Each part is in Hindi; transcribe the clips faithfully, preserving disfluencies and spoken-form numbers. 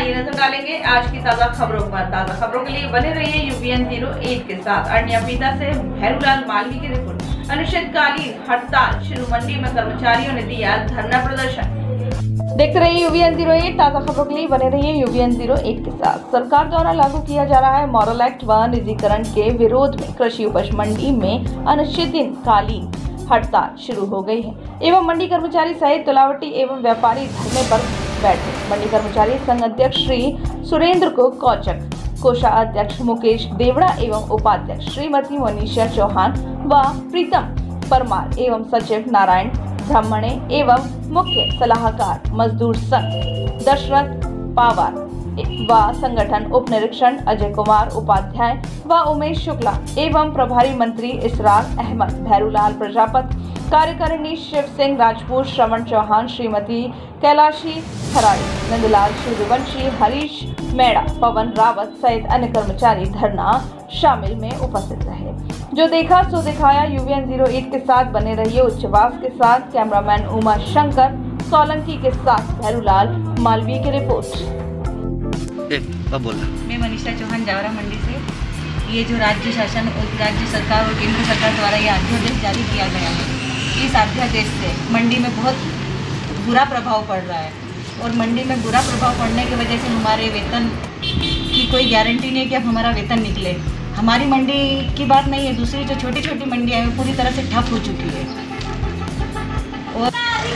आइए नजर डालेंगे आज की ताजा खबरों पर। ताजा खबरों के लिए बने रहिए यूपीएन जीरो एट के साथ। अनियमितता से भैरूलाल मालवी की रिपोर्ट। अनिश्चितकालीन हड़ताल शुरू, मंडी में कर्मचारियों ने दिया धरना प्रदर्शन। देखते रहिए यूवीएन जीरो एट। ताजा खबरों के लिए बने रहिए यूवीएन जीरो एट के साथ। सरकार द्वारा लागू किया जा रहा है मॉरल एक्ट व निजीकरण के विरोध में कृषि उपज मंडी में अनिश्चितकालीन हड़ताल शुरू हो गई है एवं मंडी कर्मचारी सहित तुलावटी एवं व्यापारी धरने पर बैठे। मंडी कर्मचारी संघ अध्यक्ष श्री सुरेंद्र को कौचक, कोषाध्यक्ष मुकेश देवड़ा एवं उपाध्यक्ष श्रीमती मनीषा चौहान व प्रीतम परमार एवं सचिव नारायण ब्राह्मणे एवं मुख्य सलाहकार मजदूर संघ दशरथ पावार व संगठन उप निरीक्षण अजय कुमार उपाध्याय व उमेश शुक्ला एवं प्रभारी मंत्री इसरार अहमद, भैरूलाल प्रजापत, कार्यकारिणी शिव सिंह राजपूत, श्रवण चौहान, श्रीमती कैलाशी खराड़ी, नंदलाल सूर्यवंशी, हरीश मेड़ा, पवन रावत सहित अन्य कर्मचारी धरना शामिल में उपस्थित रहे। जो देखा सो दिखाया। यूवीएन जीरो एट के साथ बने रहिए उच्चवास के साथ। कैमरामैन उमा शंकर सोलंकी के साथ भैरूलाल मालवी की रिपोर्ट। बोला मैं मनीषा चौहान जावरा मंडी से। ये जो राज्य शासन राज्य सरकार और केंद्र सरकार द्वारा ये अध्यादेश जारी किया गया है, इस अध्यादेश से मंडी में बहुत बुरा प्रभाव पड़ रहा है और मंडी में बुरा प्रभाव पड़ने की वजह से हमारे वेतन की कोई गारंटी नहीं कि अब हमारा वेतन निकले। हमारी मंडी की बात नहीं है, दूसरी जो छोटी छोटी मंडियाँ हैं पूरी तरह से ठप हो चुकी है और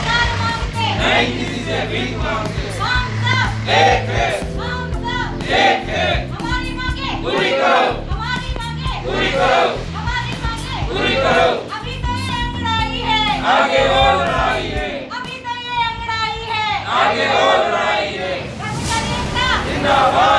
एक है हमारी मांगे पूरी करो, हमारी मांगे पूरी करो, हमारी मांगे पूरी करो। अभी तो ये अंगड़ाई है, आगे और लड़ाई है। अभी तो ये अंगड़ाई है, आगे और लड़ाई है। कर्मचारी एकता जिंदाबाद।